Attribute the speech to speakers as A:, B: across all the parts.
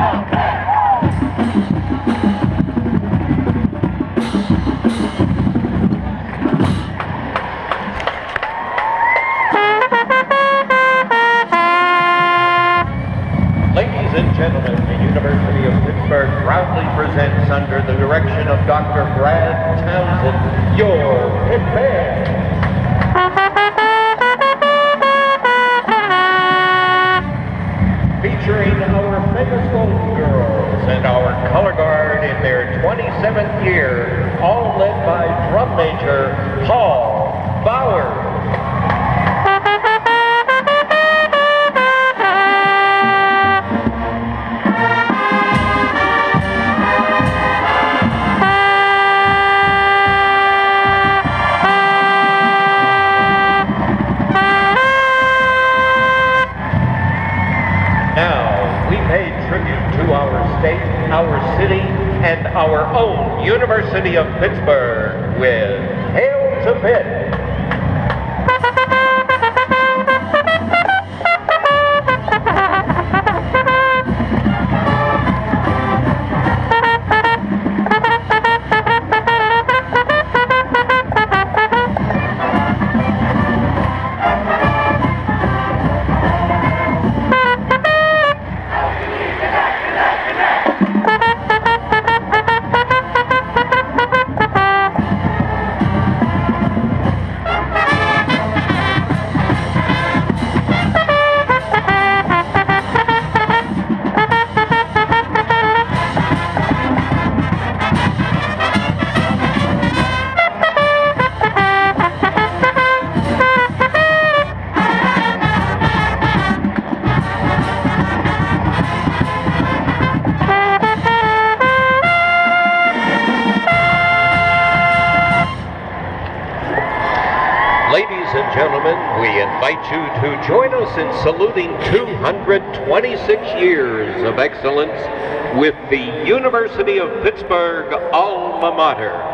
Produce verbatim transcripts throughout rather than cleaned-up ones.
A: Ladies and gentlemen, the University of Pittsburgh proudly presents, under the direction of Doctor Brad Townsend, your Pit Band. Featuring our famous Golden Girls and our Color Guard in their twenty-seventh year, all led by drum major Paul Bauer. Now, we pay tribute to our state, our city, and our own University of Pittsburgh with Hail to Pitt. Ladies and gentlemen, we invite you to join us in saluting two hundred twenty-six years of excellence with the University of Pittsburgh alma mater.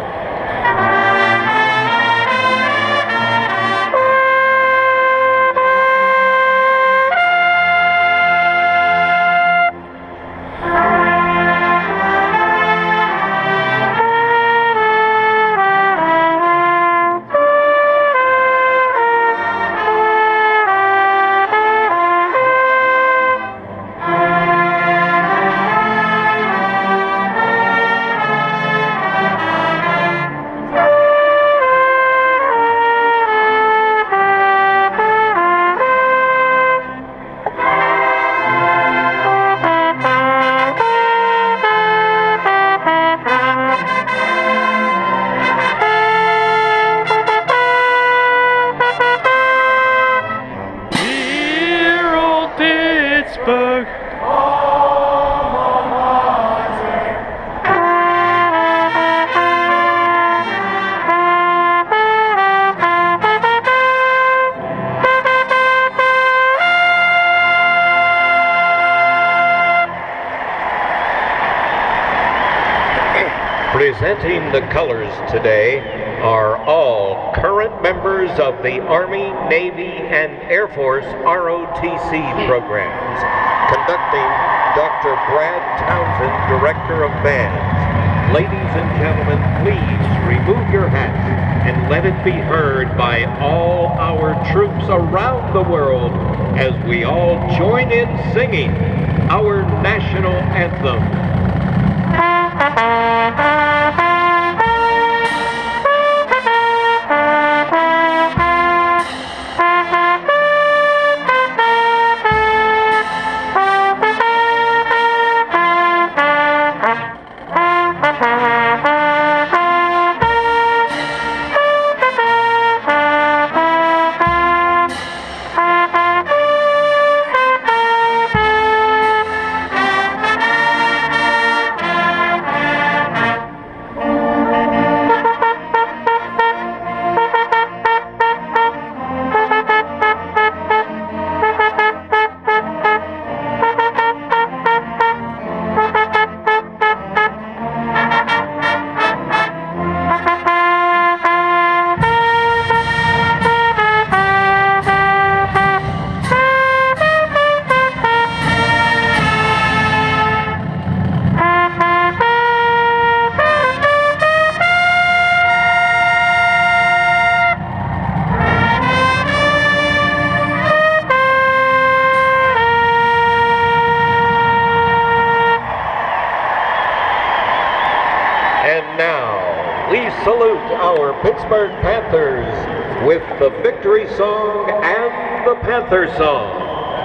B: Pittsburgh.
A: Presenting the colors today are all current members of the Army, Navy, and Air Force R O T C programs. Conducting, Doctor Brad Townsend, Director of Bands. Ladies and gentlemen, please remove your hats and let it be heard by all our troops around the world as we all join in singing our national anthem. we salute our Pittsburgh Panthers with the victory song and the Panther song.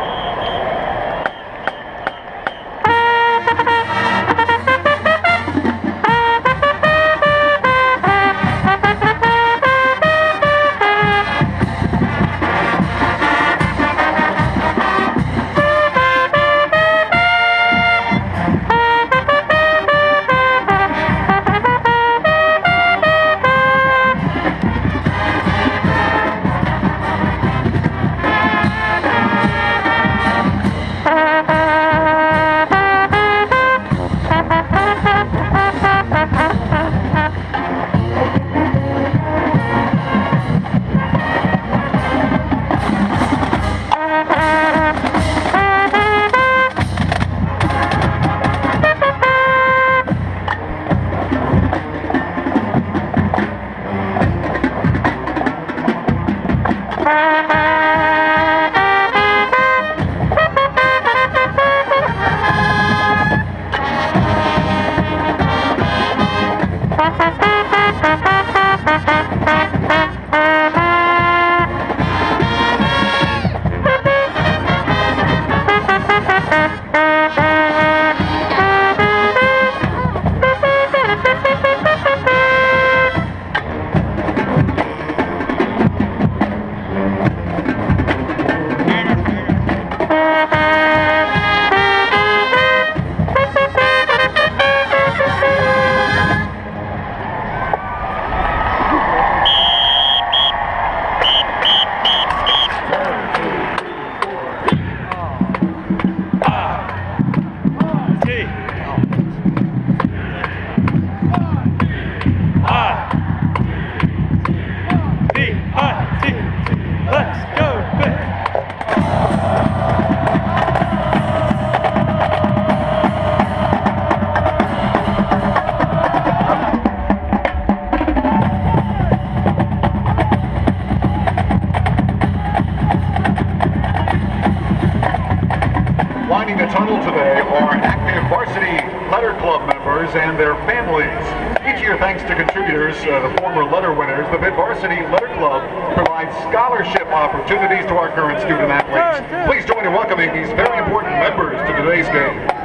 B: Lining the tunnel today are active varsity letter club members and their families. Each year, thanks to contributors, uh, the former letter winners, the Mid Varsity Letter Club provides scholarship opportunities to our current student athletes. Please join in welcoming these very important members to today's game.